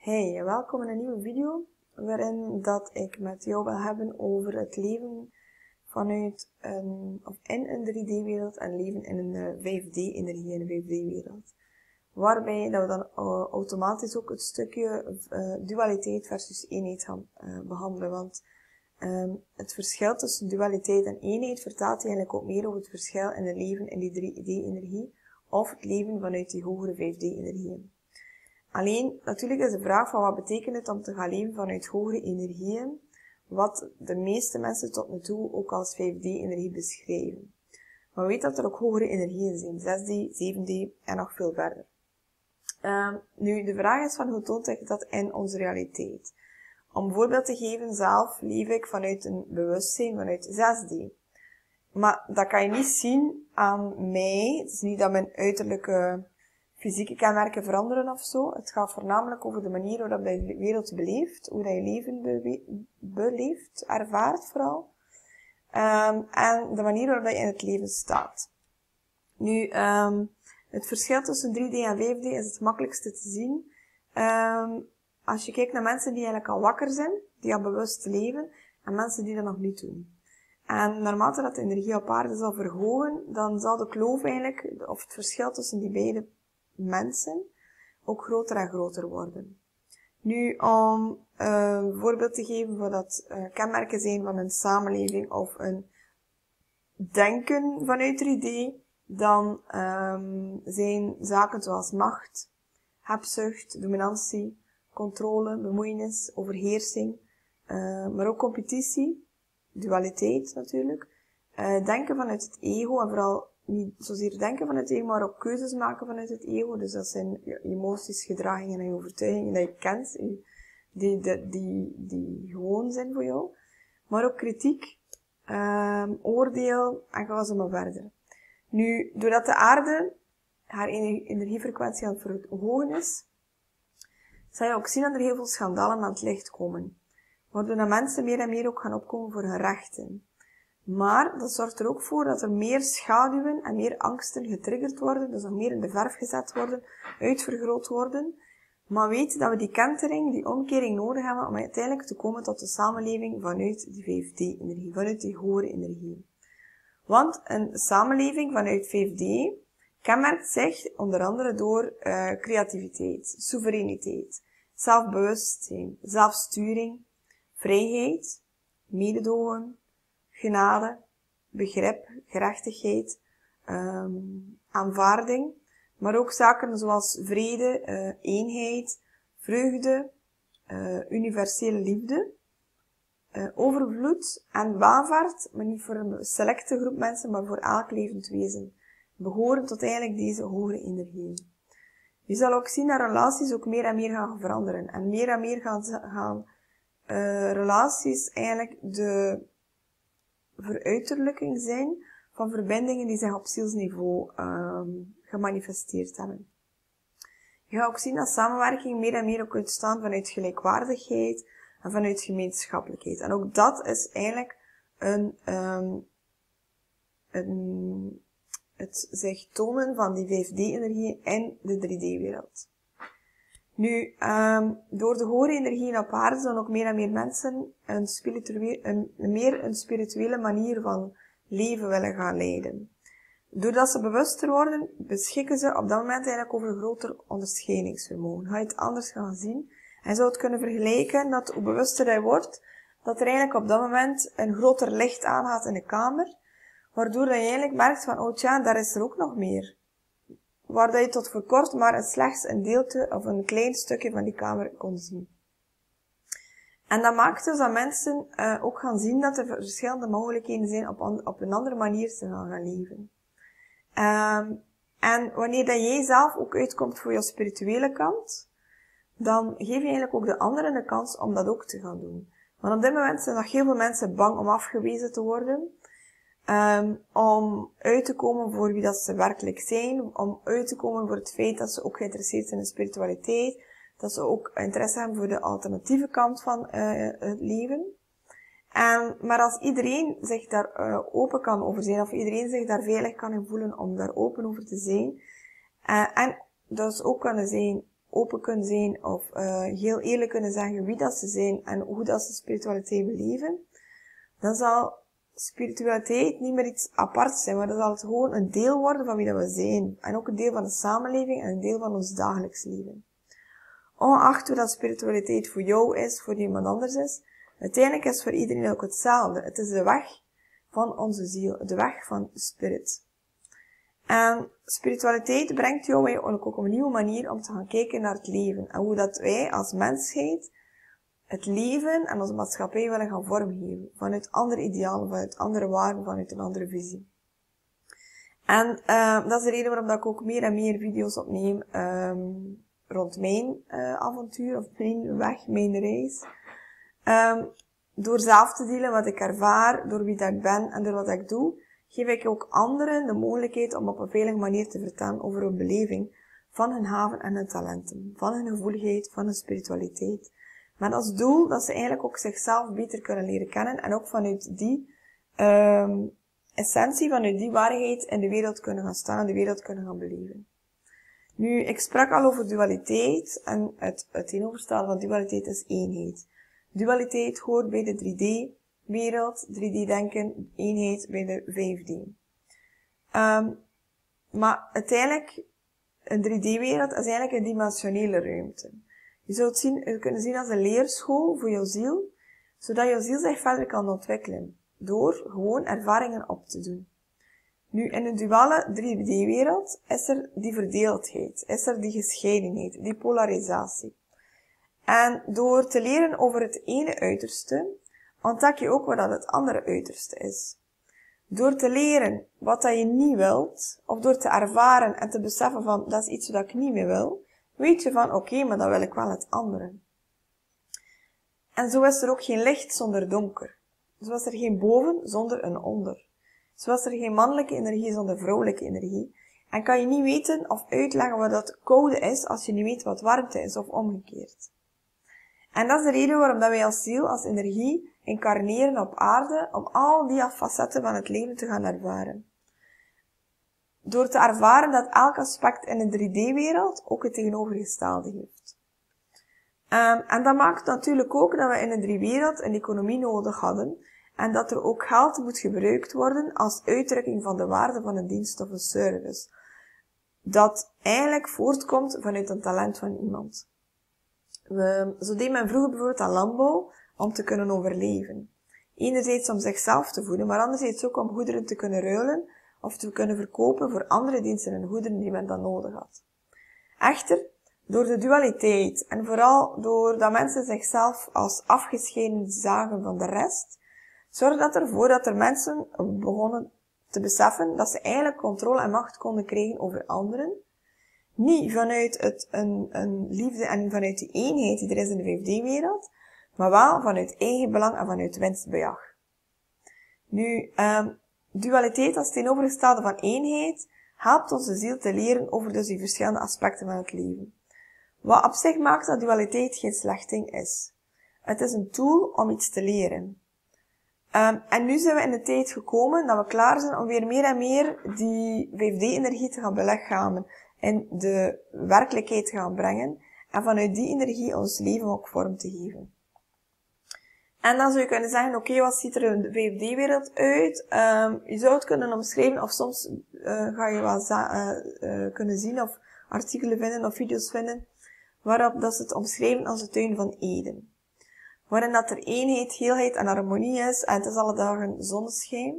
Hey, welkom in een nieuwe video waarin dat ik met jou wil hebben over het leven vanuit in een 3D-wereld en leven in een 5D-energie, in een 5D-wereld. Waarbij dat we dan automatisch ook het stukje dualiteit versus eenheid gaan behandelen. Want het verschil tussen dualiteit en eenheid vertaalt eigenlijk ook meer over het verschil in het leven in die 3D-energie of het leven vanuit die hogere 5D-energieën. Alleen, natuurlijk is de vraag van wat betekent het om te gaan leven vanuit hogere energieën, wat de meeste mensen tot nu toe ook als 5D-energie beschrijven. Maar weet dat er ook hogere energieën zijn, 6D, 7D en nog veel verder. Nu, de vraag is van hoe toont zich dat in onze realiteit? Om een voorbeeld te geven, zelf leef ik vanuit een bewustzijn, vanuit 6D. Maar dat kan je niet zien aan mij. Het is niet dat mijn uiterlijke fysieke kenmerken veranderen of zo. Het gaat voornamelijk over de manier waarop je de wereld beleeft, hoe dat je leven beleeft, ervaart vooral. En de manier waarop je in het leven staat. Nu, het verschil tussen 3D en 5D is het makkelijkste te zien. Als je kijkt naar mensen die eigenlijk al wakker zijn, die al bewust leven, en mensen die dat nog niet doen. En naarmate dat de energie op aarde zal verhogen, dan zal de kloof eigenlijk, of het verschil tussen die beide mensen, ook groter en groter worden. Nu, om een voorbeeld te geven wat dat kenmerken zijn van een samenleving of een denken vanuit 3D, dan zijn zaken zoals macht, hebzucht, dominantie, controle, bemoeienis, overheersing, maar ook competitie, dualiteit natuurlijk, denken vanuit het ego en vooral niet zozeer denken vanuit het ego, maar ook keuzes maken vanuit het ego. Dus dat zijn je emoties, gedragingen en je overtuigingen dat je kent, die gewoon zijn voor jou. Maar ook kritiek, oordeel en ga zo maar verder. Nu, doordat de aarde haar energiefrequentie aan het verhogen is, zal je ook zien dat er heel veel schandalen aan het licht komen. Waardoor de mensen meer en meer ook gaan opkomen voor hun rechten. Maar dat zorgt er ook voor dat er meer schaduwen en meer angsten getriggerd worden, dus nog meer in de verf gezet worden, uitvergroot worden. Maar weet dat we die kentering, die omkering nodig hebben om uiteindelijk te komen tot de samenleving vanuit die 5D-energie, vanuit die hogere energie. Want een samenleving vanuit 5D kenmerkt zich onder andere door creativiteit, soevereiniteit, zelfbewustzijn, zelfsturing, vrijheid, mededogen, genade, begrip, gerechtigheid, aanvaarding, maar ook zaken zoals vrede, eenheid, vreugde, universele liefde, overvloed en welvaart, maar niet voor een selecte groep mensen, maar voor elk levend wezen, behoren tot eigenlijk deze hogere energieën. Je zal ook zien dat relaties ook meer en meer gaan veranderen en meer gaan relaties eigenlijk de veruiterlijking zijn van verbindingen die zich op zielsniveau gemanifesteerd hebben. Je gaat ook zien dat samenwerking meer en meer ook uitstaan vanuit gelijkwaardigheid en vanuit gemeenschappelijkheid. En ook dat is eigenlijk het zich tonen van die 5D-energie in de 3D-wereld. Nu, door de hogere energieën op aarde zullen ook meer en meer mensen een spirituele manier van leven willen gaan leiden. Doordat ze bewuster worden, beschikken ze op dat moment eigenlijk over een groter onderscheidingsvermogen. Ga je het anders gaan zien en zou het kunnen vergelijken dat hoe bewuster je wordt, dat er eigenlijk op dat moment een groter licht aangaat in de kamer, waardoor dat je eigenlijk merkt van, oh tja, daar is er ook nog meer. Waar dat je tot voor kort maar slechts een deelte of een klein stukje van die kamer kon zien. En dat maakt dus dat mensen ook gaan zien dat er verschillende mogelijkheden zijn op een andere manier te gaan leven. En wanneer dat jij zelf ook uitkomt voor je spirituele kant, dan geef je eigenlijk ook de anderen de kans om dat ook te gaan doen. Want op dit moment zijn nog heel veel mensen bang om afgewezen te worden. Om uit te komen voor wie dat ze werkelijk zijn, om uit te komen voor het feit dat ze ook geïnteresseerd zijn in spiritualiteit, dat ze ook interesse hebben voor de alternatieve kant van het leven. Maar als iedereen zich daar open kan over zijn, of iedereen zich daar veilig kan in voelen om daar open over te zijn, en dus ook kunnen zijn open kunnen zijn of heel eerlijk kunnen zeggen wie dat ze zijn en hoe dat ze spiritualiteit beleven, dan zal spiritualiteit niet meer iets apart zijn, maar dan zal het gewoon een deel worden van wie dat we zijn. En ook een deel van de samenleving en een deel van ons dagelijks leven. Ongeacht hoe dat spiritualiteit voor jou is, voor iemand anders is, uiteindelijk is het voor iedereen ook hetzelfde. Het is de weg van onze ziel, de weg van spirit. En spiritualiteit brengt jou eigenlijk ook op een nieuwe manier om te gaan kijken naar het leven. En hoe dat wij als mensheid het leven en onze maatschappij willen gaan vormgeven. Vanuit andere idealen, vanuit andere waarden, vanuit een andere visie. En dat is de reden waarom dat ik ook meer en meer video's opneem rond mijn avontuur, of mijn weg, mijn reis. Door zelf te delen wat ik ervaar, door wie dat ik ben en door wat ik doe, geef ik ook anderen de mogelijkheid om op een veilige manier te vertellen over hun beleving van hun gaven en hun talenten, van hun gevoeligheid, van hun spiritualiteit. Met als doel dat ze eigenlijk ook zichzelf beter kunnen leren kennen en ook vanuit die essentie, vanuit die waarheid in de wereld kunnen gaan staan en de wereld kunnen gaan beleven. Nu, ik sprak al over dualiteit en het tegenovergestelde van dualiteit is eenheid. Dualiteit hoort bij de 3D-wereld, 3D-denken, eenheid bij de 5D. Maar uiteindelijk, een 3D-wereld is eigenlijk een dimensionele ruimte. Je zou het kunnen zien als een leerschool voor jouw ziel, zodat jouw ziel zich verder kan ontwikkelen, door gewoon ervaringen op te doen. Nu, in een duale 3D-wereld is er die verdeeldheid, is er die gescheidenheid, die polarisatie. En door te leren over het ene uiterste, ontdek je ook wat dat het andere uiterste is. Door te leren wat dat je niet wilt, of door te ervaren en te beseffen van, dat is iets wat ik niet meer wil, weet je van, oké, maar dan wil ik wel het andere. En zo is er ook geen licht zonder donker. Zo is er geen boven zonder een onder. Zo is er geen mannelijke energie zonder vrouwelijke energie. En kan je niet weten of uitleggen wat dat koude is, als je niet weet wat warmte is, of omgekeerd. En dat is de reden waarom dat wij als ziel, als energie, incarneren op aarde, om al die facetten van het leven te gaan ervaren. Door te ervaren dat elk aspect in een 3D-wereld ook het tegenovergestelde heeft. En dat maakt natuurlijk ook dat we in een 3D-wereld een economie nodig hadden, en dat er ook geld moet gebruikt worden als uitdrukking van de waarde van een dienst of een service. Dat eigenlijk voortkomt vanuit een talent van iemand. Zo deed men vroeger bijvoorbeeld aan landbouw om te kunnen overleven. Enerzijds om zichzelf te voeden, maar anderzijds ook om goederen te kunnen ruilen of te kunnen verkopen voor andere diensten en goederen die men dan nodig had. Echter, door de dualiteit en vooral doordat mensen zichzelf als afgescheiden zagen van de rest, zorgde dat ervoor dat er mensen begonnen te beseffen dat ze eigenlijk controle en macht konden krijgen over anderen. Niet vanuit een liefde en vanuit die eenheid die er is in de 5D-wereld, maar wel vanuit eigen belang en vanuit winstbejag. Nu, dualiteit als tegenovergestelde van eenheid helpt onze ziel te leren over dus die verschillende aspecten van het leven. Wat op zich maakt dat dualiteit geen slecht ding is. Het is een tool om iets te leren. En nu zijn we in de tijd gekomen dat we klaar zijn om weer meer en meer die 5D-energie te gaan belichamen en de werkelijkheid te gaan brengen en vanuit die energie ons leven ook vorm te geven. En dan zou je kunnen zeggen, oké, wat ziet er in de 5D-wereld uit? Je zou het kunnen omschrijven, of soms ga je wel kunnen zien of artikelen vinden of video's vinden, waarop dat ze het omschrijven als de tuin van Eden. Waarin dat er eenheid, heelheid en harmonie is, en het is alle dagen zonneschijn.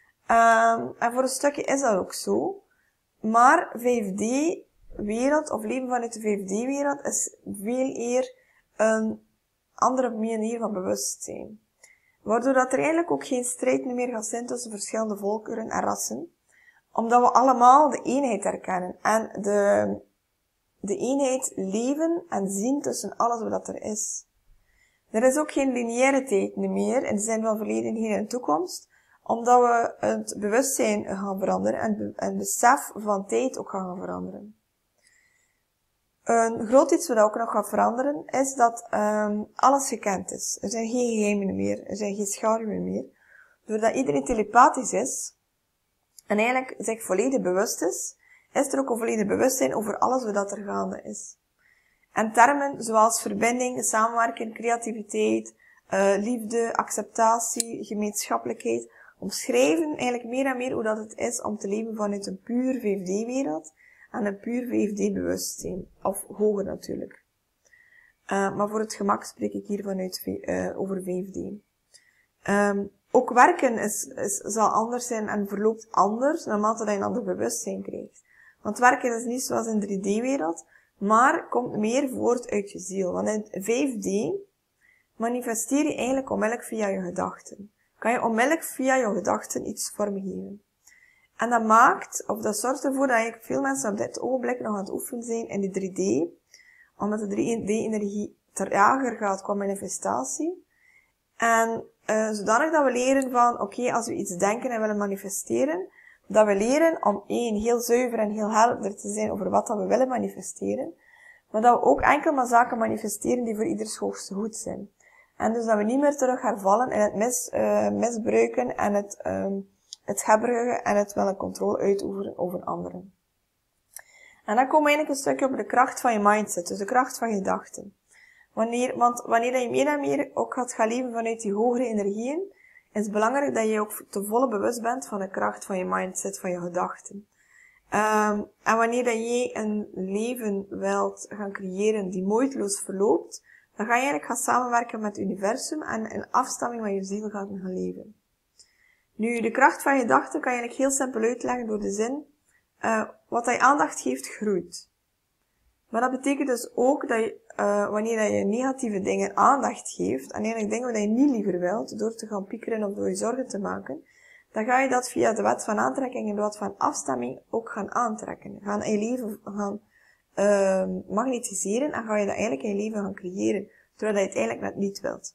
En voor een stukje is dat ook zo. Maar 5D-wereld, of leven vanuit de 5D-wereld, is veel eer een andere manier van bewustzijn. Waardoor dat er eigenlijk ook geen strijd meer gaat zijn tussen verschillende volkeren en rassen. Omdat we allemaal de eenheid herkennen. En de eenheid leven en zien tussen alles wat er is. Er is ook geen lineaire tijd meer, in de zin van verleden, hier en toekomst. Omdat we het bewustzijn gaan veranderen en het besef van tijd ook gaan veranderen. Een groot iets wat ook nog gaat veranderen, is dat alles gekend is. Er zijn geen geheimen meer, er zijn geen schaduwen meer. Doordat iedereen telepathisch is, en eigenlijk zich volledig bewust is er ook een volledig bewustzijn over alles wat er gaande is. En termen zoals verbinding, samenwerking, creativiteit, liefde, acceptatie, gemeenschappelijkheid, omschrijven eigenlijk meer en meer hoe dat het is om te leven vanuit een puur VFD-wereld en een puur VFD-bewustzijn. Of hoger natuurlijk. Maar voor het gemak spreek ik hier vanuit over VFD. Ook werken zal anders zijn en verloopt anders naarmate dat je een ander bewustzijn krijgt. Want werken is niet zoals in 3D-wereld, maar komt meer voort uit je ziel. Want in 5D manifesteer je eigenlijk onmiddellijk via je gedachten. Kan je onmiddellijk via je gedachten iets vormgeven. En dat maakt, of dat zorgt ervoor dat eigenlijk veel mensen op dit ogenblik nog aan het oefenen zijn in die 3D, omdat de 3D-energie trager gaat qua manifestatie. En zodanig dat we leren van, oké, als we iets denken en willen manifesteren, dat we leren om heel zuiver en heel helder te zijn over wat dat we willen manifesteren, maar dat we ook enkel maar zaken manifesteren die voor ieders hoogste goed zijn. En dus dat we niet meer terug hervallen in het misbruiken en het hebberige en het willen controle uitoefenen over anderen. En dan komen we eigenlijk een stukje op de kracht van je mindset, dus de kracht van je gedachten. Want wanneer je meer en meer ook gaat gaan leven vanuit die hogere energieën, is het belangrijk dat je ook te volle bewust bent van de kracht van je mindset, van je gedachten. En wanneer dat je een leven wilt gaan creëren die moeiteloos verloopt, dan ga je eigenlijk gaan samenwerken met het universum en in afstemming met je ziel gaan leven. Nu, de kracht van je gedachten kan je eigenlijk heel simpel uitleggen door de zin, wat je aandacht geeft, groeit. Maar dat betekent dus ook dat je, wanneer dat je negatieve dingen aandacht geeft, en eigenlijk dingen die je niet liever wilt, door te gaan piekeren of door je zorgen te maken, dan ga je dat via de wet van aantrekking en de wet van afstemming ook gaan aantrekken. Gaan in je leven gaan magnetiseren en ga je dat eigenlijk in je leven gaan creëren, terwijl je het eigenlijk net niet wilt.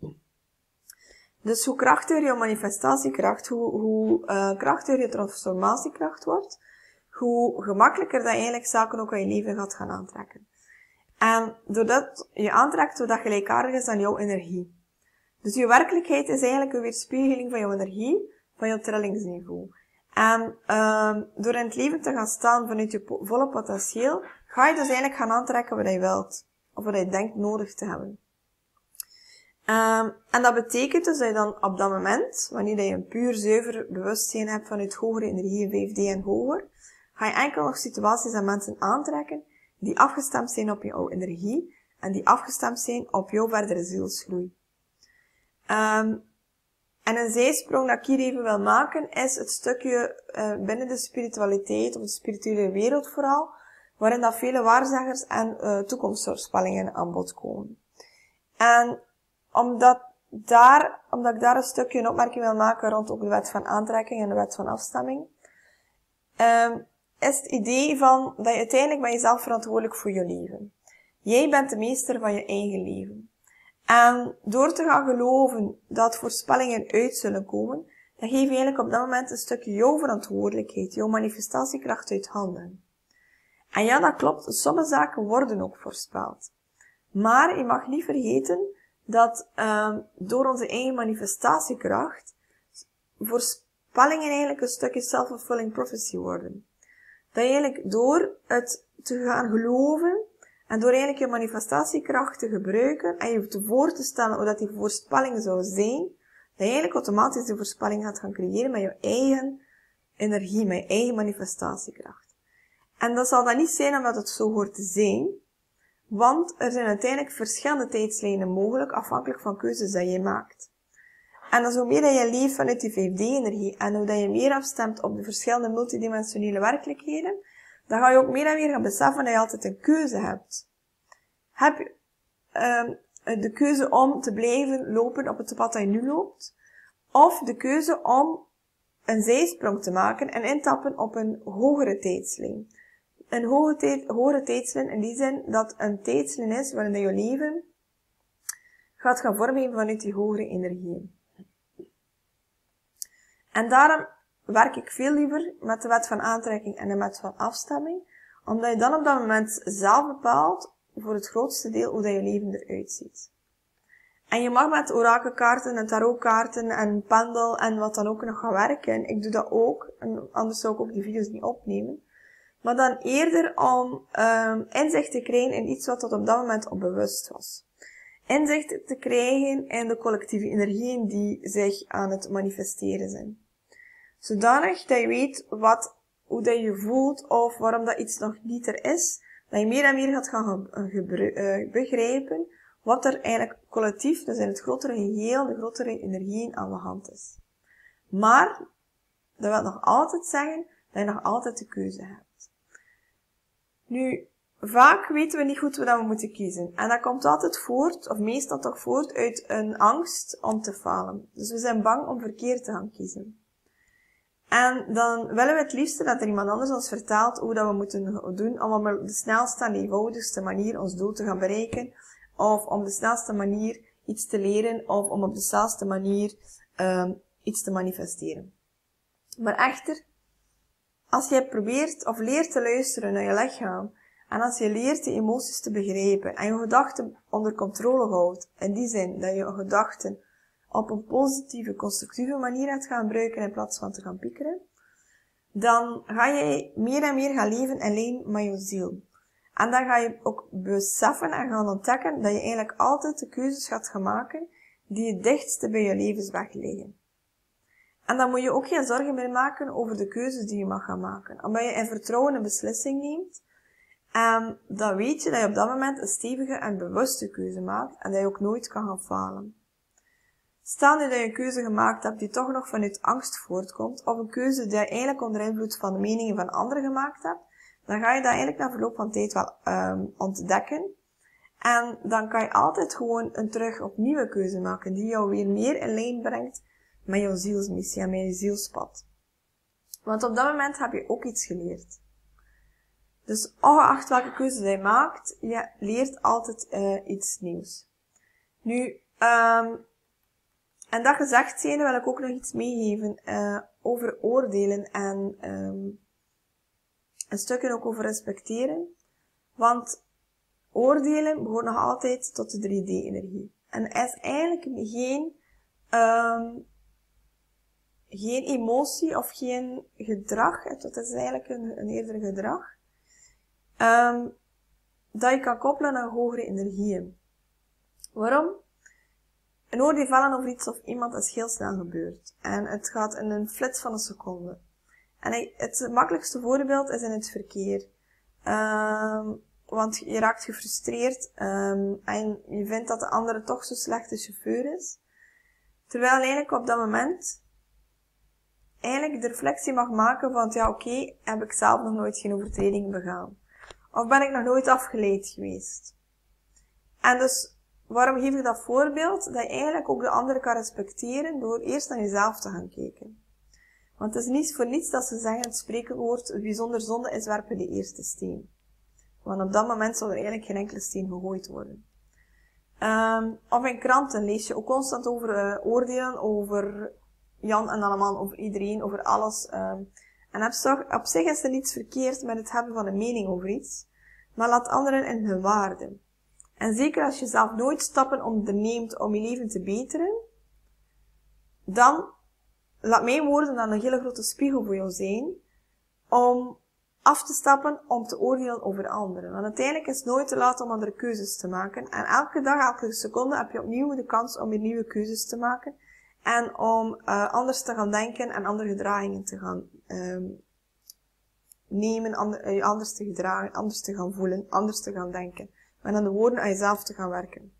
Dus hoe krachtiger je manifestatiekracht, hoe krachtiger je transformatiekracht wordt, hoe gemakkelijker dat je eigenlijk zaken ook in je leven gaat gaan aantrekken. En doordat je aantrekt, doordat gelijkaardig is aan jouw energie. Dus je werkelijkheid is eigenlijk een weerspiegeling van jouw energie, van jouw trillingsniveau. En door in het leven te gaan staan vanuit je volle potentieel, ga je dus eigenlijk gaan aantrekken wat je wilt. Of wat je denkt nodig te hebben. En dat betekent dus dat je dan op dat moment, wanneer je een puur zuiver bewustzijn hebt vanuit hogere energie, 5D en hoger, ga je enkel nog situaties en mensen aantrekken die afgestemd zijn op jouw energie en die afgestemd zijn op jouw verdere zielsgroei. En een zijsprong dat ik hier even wil maken is het stukje binnen de spiritualiteit, of de spirituele wereld vooral, waarin dat vele waarzeggers en toekomstvoorspellingen aan bod komen. En omdat ik daar een stukje een opmerking wil maken rond ook de wet van aantrekking en de wet van afstemming, is het idee van dat je uiteindelijk ben jezelf verantwoordelijk voor je leven. Jij bent de meester van je eigen leven. En door te gaan geloven dat voorspellingen uit zullen komen, dan geef je eigenlijk op dat moment een stukje jouw verantwoordelijkheid, jouw manifestatiekracht uit handen. En ja, dat klopt, sommige zaken worden ook voorspeld. Maar je mag niet vergeten dat door onze eigen manifestatiekracht voorspellingen eigenlijk een stukje self-fulfilling prophecy worden. Dat je eigenlijk door het te gaan geloven en door eigenlijk je manifestatiekracht te gebruiken en je voor te stellen hoe dat die voorspelling zou zijn, dat je eigenlijk automatisch die voorspelling gaat gaan creëren met je eigen energie, met je eigen manifestatiekracht. En dat zal dan niet zijn omdat het zo hoort te zijn, want er zijn uiteindelijk verschillende tijdslijnen mogelijk, afhankelijk van keuzes die je maakt. En als hoe meer dat je leeft vanuit die 5D-energie en hoe dat je meer afstemt op de verschillende multidimensionele werkelijkheden, dan ga je ook meer en meer gaan beseffen dat je altijd een keuze hebt. Heb je de keuze om te blijven lopen op het pad dat je nu loopt, of de keuze om een zijsprong te maken en intappen op een hogere tijdslijn. Een hogere tijdslijn in die zin dat een tijdslijn is waarin je leven gaat gaan vormgeven vanuit die hogere energieën. En daarom werk ik veel liever met de wet van aantrekking en de wet van afstemming, omdat je dan op dat moment zelf bepaalt, voor het grootste deel, hoe dat je leven eruit ziet. En je mag met orakelkaarten en tarotkaarten en pendel en wat dan ook nog gaan werken. Ik doe dat ook, en anders zou ik ook die video's niet opnemen. maar dan eerder om inzicht te krijgen in iets wat tot op dat moment onbewust was. Inzicht te krijgen in de collectieve energieën die zich aan het manifesteren zijn. Zodanig dat je weet hoe dat je voelt of waarom dat iets nog niet er is, dat je meer en meer gaat gaan begrijpen wat er eigenlijk collectief, dus in het grotere geheel, de grotere energieën aan de hand is. Maar, dat wil nog altijd zeggen dat je nog altijd de keuze hebt. Nu, vaak weten we niet goed wat we moeten kiezen. En dat komt altijd voort, of meestal toch voort, uit een angst om te falen. Dus we zijn bang om verkeerd te gaan kiezen. En dan willen we het liefste dat er iemand anders ons vertelt hoe dat we moeten doen om op de snelste en eenvoudigste manier ons doel te gaan bereiken. Of om de snelste manier iets te leren. Of om op de snelste manier iets te manifesteren. Maar echter, als jij probeert of leert te luisteren naar je lichaam. En als je leert de emoties te begrijpen. En je gedachten onder controle houdt. In die zin dat je gedachten op een positieve, constructieve manier gaat gaan gebruiken in plaats van te gaan piekeren, dan ga je meer en meer gaan leven in lijn met je ziel. En dan ga je ook beseffen en gaan ontdekken dat je eigenlijk altijd de keuzes gaat gaan maken die het dichtste bij je levensweg liggen. En dan moet je ook geen zorgen meer maken over de keuzes die je mag gaan maken. Omdat je in vertrouwen een beslissing neemt, en dan weet je dat je op dat moment een stevige en bewuste keuze maakt en dat je ook nooit kan gaan falen. Stel nu dat je een keuze gemaakt hebt die toch nog vanuit angst voortkomt, of een keuze die je eigenlijk onder invloed van de meningen van anderen gemaakt hebt, dan ga je dat eigenlijk na verloop van tijd wel ontdekken. En dan kan je altijd gewoon een terug opnieuw keuze maken, die jou weer meer in lijn brengt met jouw zielsmissie en met je zielspad. Want op dat moment heb je ook iets geleerd. Dus ongeacht welke keuze je maakt, je leert altijd iets nieuws. Nu, en dat gezegd zijnde wil ik ook nog iets meegeven over oordelen en een stukje ook over respecteren. Want oordelen behoort nog altijd tot de 3D-energie. En er is eigenlijk geen emotie of geen gedrag, het is eigenlijk een eerder gedrag, dat je kan koppelen aan hogere energieën. Waarom? Een oordeel vellen over iets of iemand is heel snel gebeurd. En het gaat in een flits van een seconde. En het makkelijkste voorbeeld is in het verkeer. Want je raakt gefrustreerd en je vindt dat de andere toch zo slechte chauffeur is. Terwijl eigenlijk op dat moment eigenlijk de reflectie mag maken van ja oké, heb ik zelf nog nooit geen overtreding begaan. Of ben ik nog nooit afgeleid geweest. En dus, waarom geef ik dat voorbeeld? Dat je eigenlijk ook de andere kan respecteren door eerst naar jezelf te gaan kijken. Want het is niet voor niets dat ze zeggen, het spreekwoord, wie zonder zonde is, werpen de eerste steen. Want op dat moment zal er eigenlijk geen enkele steen gegooid worden. Of in kranten lees je ook constant over oordelen, over Jan en allemaal, over iedereen, over alles. En op zich is er niets verkeerd met het hebben van een mening over iets. Maar laat anderen in hun waarde. En zeker als je zelf nooit stappen onderneemt om je leven te beteren, dan laat mijn woorden dan een hele grote spiegel voor jou zijn om af te stappen om te oordelen over anderen. Want uiteindelijk is het nooit te laat om andere keuzes te maken. En elke dag, elke seconde heb je opnieuw de kans om weer nieuwe keuzes te maken. En om anders te gaan denken en andere gedragingen te gaan nemen, anders te gedragen, anders te gaan voelen, anders te gaan denken. En aan de woorden aan jezelf te gaan werken.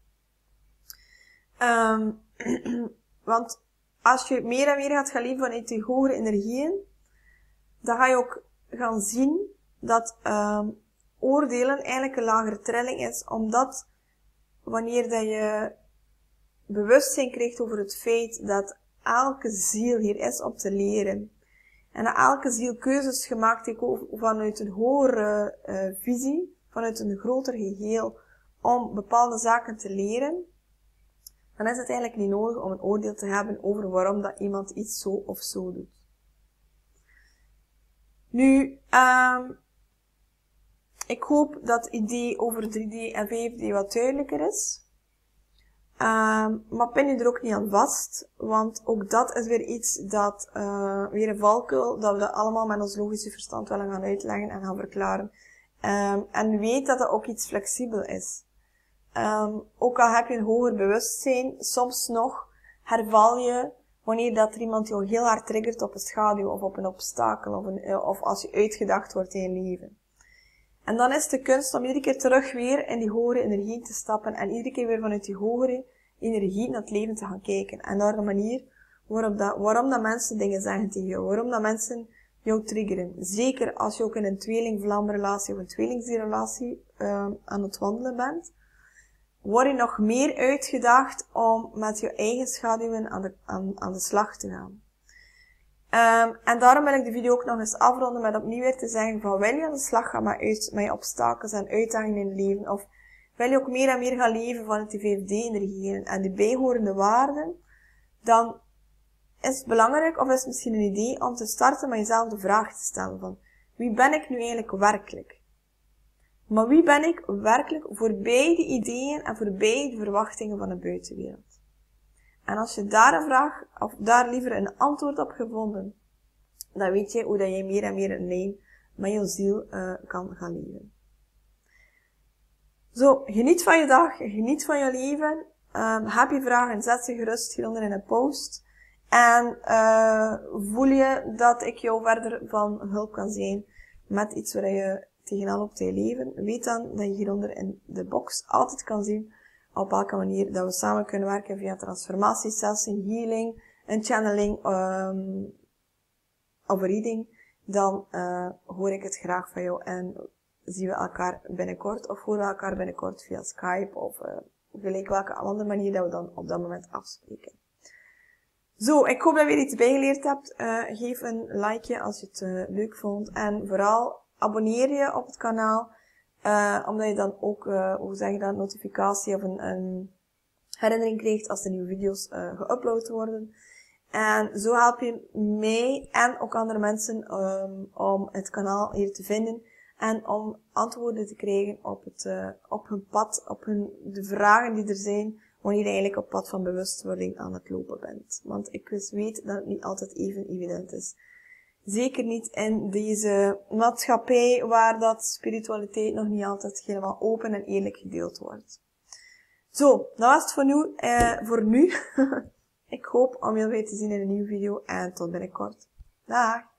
Want als je meer en meer gaat gaan leven vanuit die hogere energieën, dan ga je ook gaan zien dat oordelen eigenlijk een lagere trilling is, omdat wanneer dat je bewustzijn krijgt over het feit dat elke ziel hier is om te leren, en dat elke ziel keuzes gemaakt heeft vanuit een hogere visie, vanuit een groter geheel, om bepaalde zaken te leren, dan is het eigenlijk niet nodig om een oordeel te hebben over waarom dat iemand iets zo of zo doet. Nu, ik hoop dat het idee over 3D en 5D wat duidelijker is. Maar pin je er ook niet aan vast, want ook dat is weer iets dat, weer een valkuil, dat we dat allemaal met ons logische verstand willen gaan uitleggen en gaan verklaren. En weet dat dat ook iets flexibel is. Ook al heb je een hoger bewustzijn, soms nog herval je wanneer dat er iemand jou heel hard triggert op een schaduw of op een obstakel of als je uitgedacht wordt in je leven. En dan is de kunst om iedere keer terug weer in die hogere energie te stappen en iedere keer weer vanuit die hogere energie naar het leven te gaan kijken. En naar de manier waarom dat mensen dingen zeggen tegen jou, waarom dat mensen jou triggeren. Zeker als je ook in een tweeling-vlamrelatie of een tweelingzierrelatie aan het wandelen bent, word je nog meer uitgedaagd om met je eigen schaduwen aan de slag te gaan. En daarom wil ik de video ook nog eens afronden met opnieuw weer te zeggen van, wil je aan de slag gaan met je obstakels en uitdagingen in het leven, of wil je ook meer en meer gaan leven vanuit die VFD-energieën en die bijhorende waarden, dan is het belangrijk, of is het misschien een idee, om te starten met jezelf de vraag te stellen van, wie ben ik nu eigenlijk werkelijk? Maar wie ben ik werkelijk voorbij de ideeën en voorbij de verwachtingen van de buitenwereld? En als je daar een vraag, of daar liever een antwoord op gevonden, dan weet je hoe dat je meer en meer in lijn met je ziel kan gaan leven. Zo, geniet van je dag, geniet van je leven. Heb je vragen, zet ze gerust hieronder in een post. En voel je dat ik jou verder van hulp kan zijn met iets waar je tegenaan loopt in je leven. Weet dan dat je hieronder in de box altijd kan zien op welke manier dat we samen kunnen werken via transformatiesessie, healing, een channeling of een reading. Dan hoor ik het graag van jou en zien we elkaar binnenkort of horen we elkaar binnenkort via Skype of gelijk welke andere manier dat we dan op dat moment afspreken. Zo, ik hoop dat je weer iets bijgeleerd hebt. Geef een likeje als je het leuk vond en vooral abonneer je op het kanaal. Omdat je dan ook, hoe zeg je dat, notificatie of een herinnering krijgt als de nieuwe video's geüpload worden. En zo help je mij en ook andere mensen om het kanaal hier te vinden en om antwoorden te krijgen op hun pad, op de vragen die er zijn wanneer je eigenlijk op pad van bewustwording aan het lopen bent. Want ik weet dat het niet altijd even evident is. Zeker niet in deze maatschappij waar dat spiritualiteit nog niet altijd helemaal open en eerlijk gedeeld wordt. Zo, dat was het voor nu. Ik hoop om je weer te zien in een nieuwe video en tot binnenkort. Dag!